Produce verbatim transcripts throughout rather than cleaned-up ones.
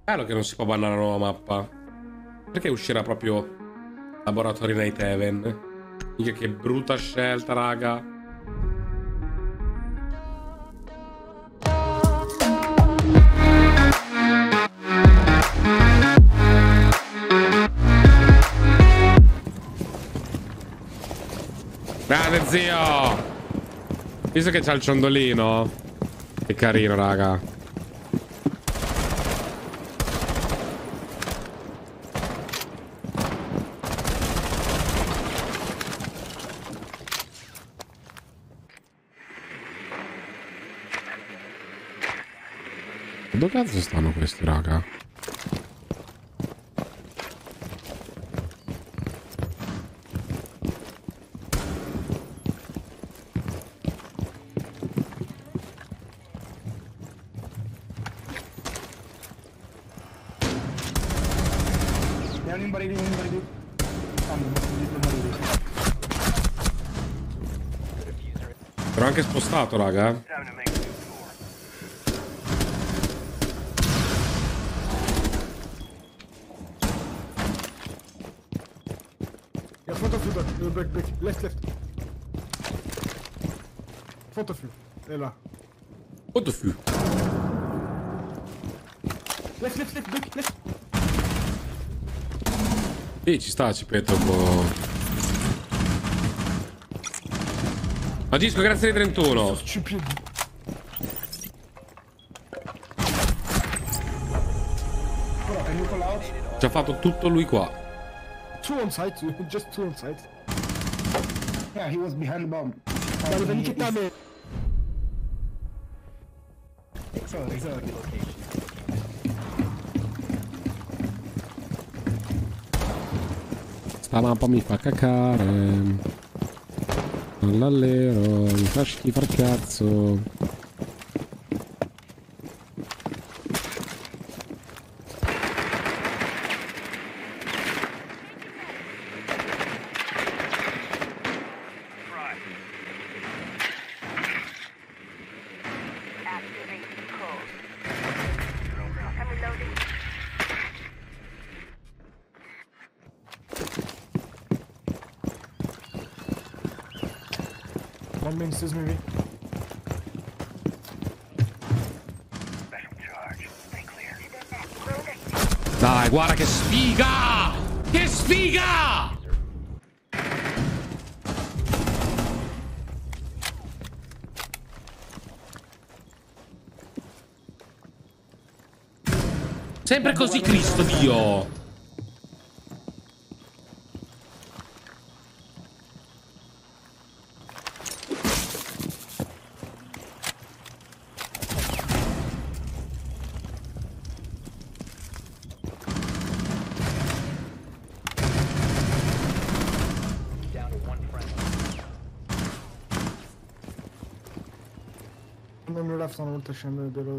Bello che non si può bannare la nuova mappa. Perché uscirà proprio Laboratory Night Haven? Mica che brutta scelta, raga. Grande zio! Visto che c'ha il ciondolino. Che carino, raga. Dove cazzo stanno questi, raga? Però anche spostato, raga. Yeah, front of you, back, uh, back, back, left, left. Front of you. È là. What the fuck? Left, left, left, back, left. Sì, ci sta, ci petto un po'. Agisco, grazie di trentuno. Stupid. Ci ha fatto tutto lui qua. Two on site, just two on site. Yeah, he was behind the bomb. Dai, vieni che da me. Sorry, sorry. Sta mappa mi fa cacare. All'allero, mi fa schifo al cazzo. One main stairs maybe. Dai, guarda che sfiga! Che sfiga! Sempre così, Cristo Dio! Non mi left una volta scende però.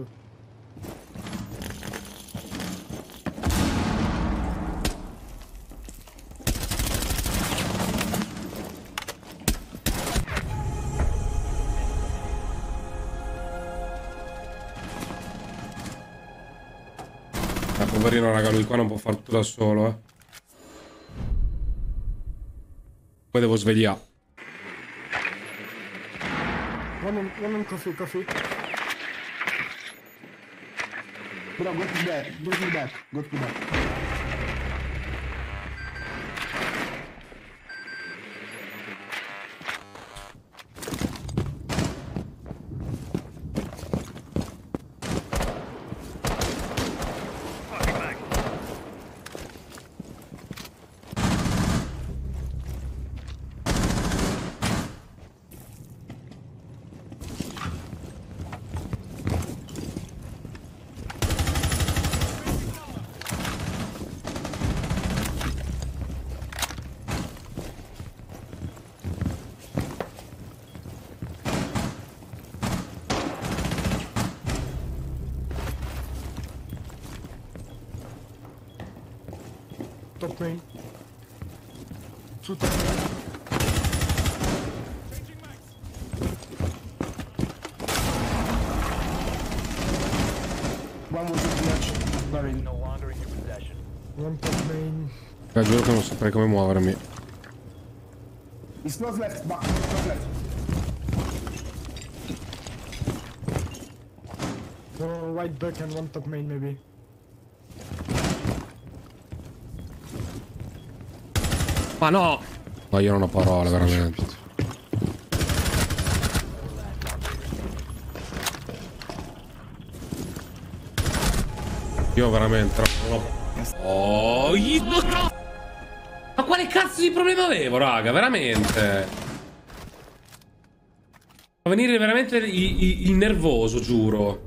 Ah, poverino, raga, lui qua non può fare tutto da solo, eh. Poi devo svegliare. One on, one on coffee, coffee. Bro, go to the back. Go to the back. Go to the back. Top main. Two top main. One was a clutch. Sorry. One top main. Eh, giuro che non saprei come muovermi. It's close left, back, close left. One right back and one top main maybe. Ma no! Ma io non ho parole, veramente. Io veramente non ho... Oh, io... Ma quale cazzo di problema avevo, raga? Veramente? Fa venire veramente il, il, il nervoso, giuro.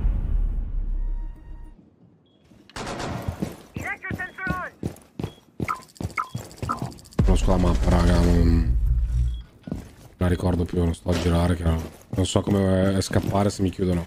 Conosco la mappa, raga, non la ricordo più, non sto a girare, che non so come scappare se mi chiudono.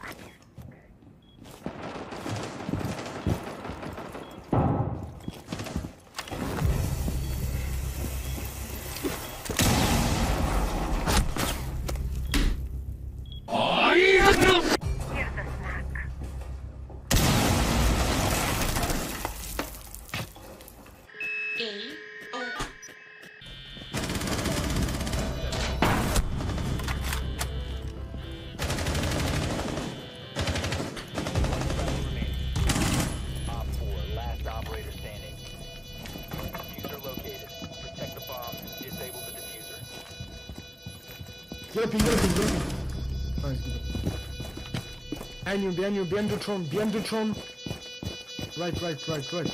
Galloping, galloping, galloping. Nice, good. Behind you, behind you, behind the throne, behind the throne. Right, right, right, right.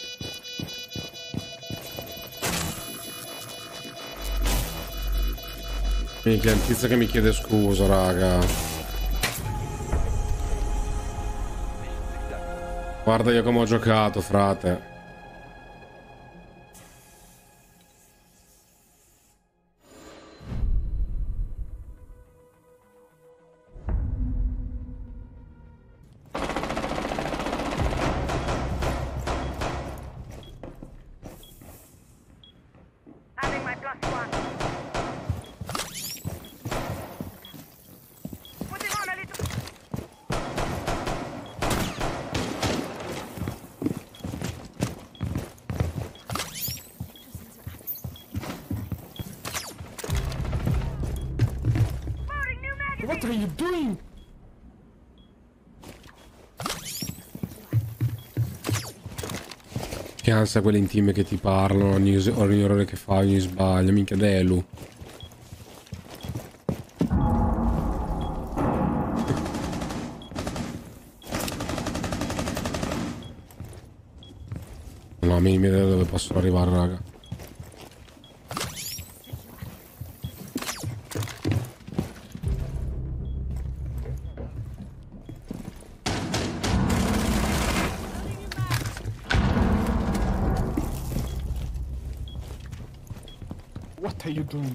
Minchia, il tizio che mi chiede scusa, raga. Guarda io come ho giocato, frate. What are you doing? Che ansia quelle intime che ti parlano, ogni, ogni errore che fai, ogni sbaglio, minchia Delu. No, mi vedo dove posso arrivare, raga. What are you doing?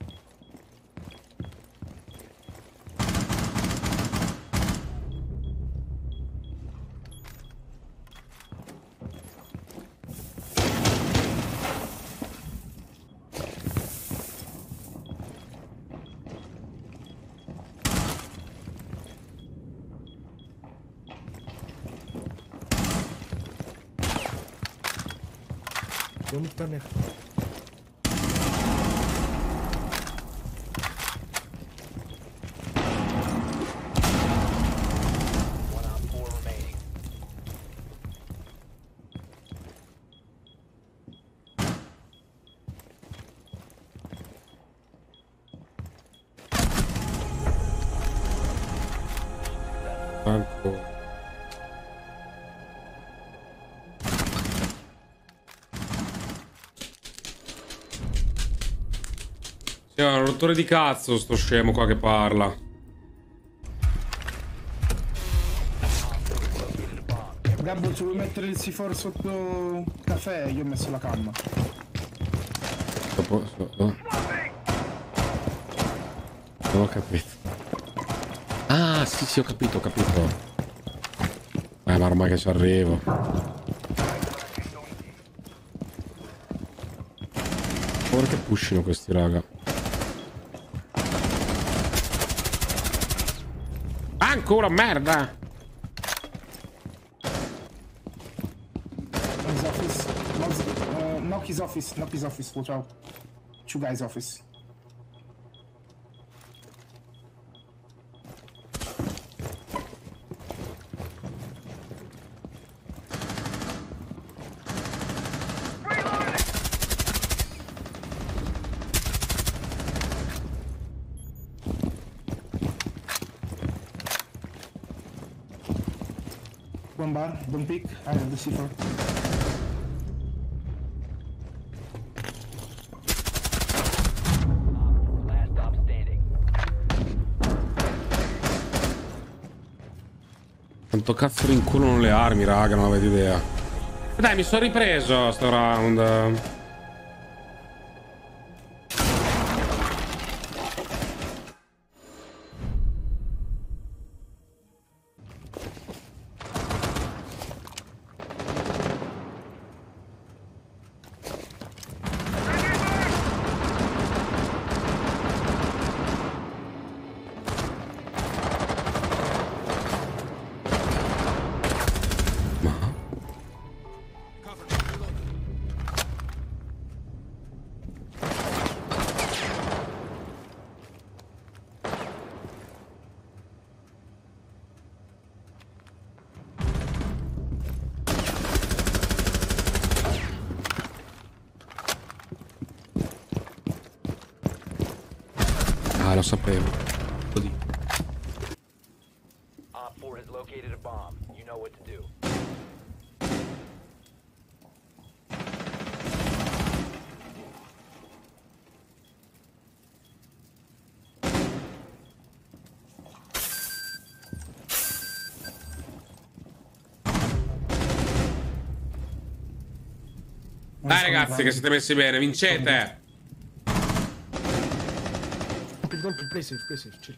Don't turn it. Ancora. Sì, è un rottore di cazzo sto scemo qua che parla. Gabbo, se vuoi mettere il C quattro sotto caffè, io ho messo la canna. Dopo, so, non ho capito. Ah, sì, sì, ho capito, ho capito. Eh, ma ormai che ci arrivo. Ora che pushino questi, raga. Ancora merda! knock his office, knock his office, watch out. Two guys office. One bar, don't pick, I have the C four. Last stop standing. Quanto cazzo rinculano le armi, raga, non avete idea. Dai, mi sono ripreso sto round. Ah, lo sapevo. Così. Op four has located a bomb. You know what to do. Dai ragazzi che siete messi bene, vincete! Don't pick, play safe, play safe, chill.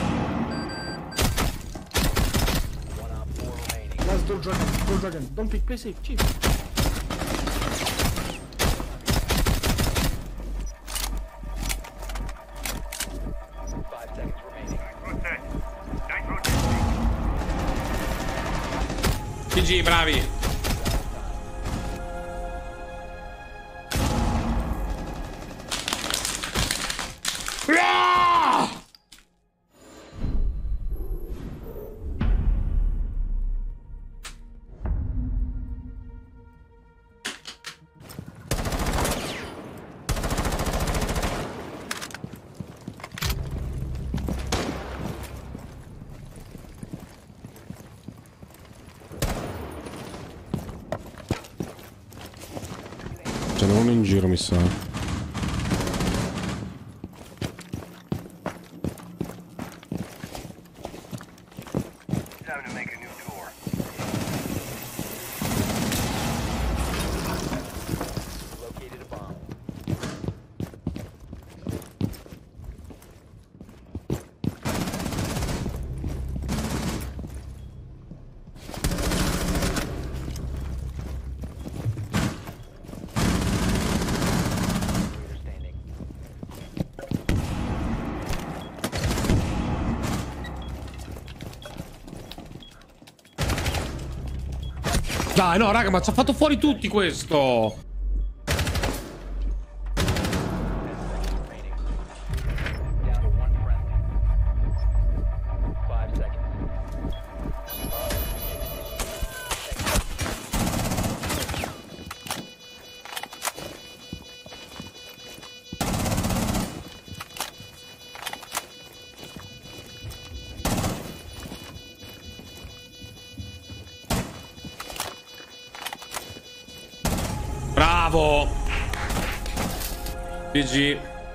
One op four remaining. Last door dragon, door dragon. Don't pick, play safe, chill. Five seconds remaining. G G, bravi! Ce n'è uno in giro, mi sa. Located a bomb. Standing. Dai, no, raga, ma ci ha fatto fuori tutti questo! Remaining. Down to one friendly. Five seconds. Bravo! G G.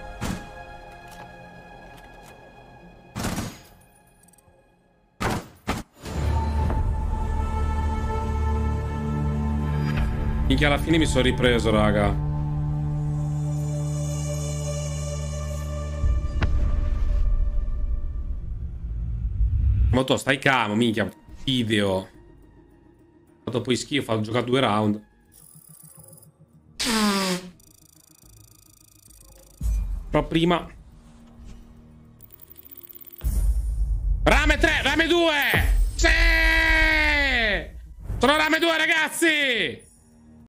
Minchia, alla fine mi sono ripreso, raga. Moto, stai calmo, minchia. Video. Ho fatto poi schifo, ho giocato due round. Però prima Rame tre, Rame due. Sì! Sono Rame due, ragazzi!